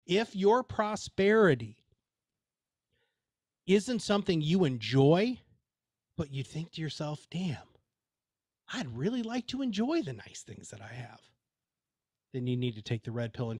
If your prosperity isn't something you enjoy, but you think to yourself, damn, I'd really like to enjoy the nice things that I have, then you need to take the red pill and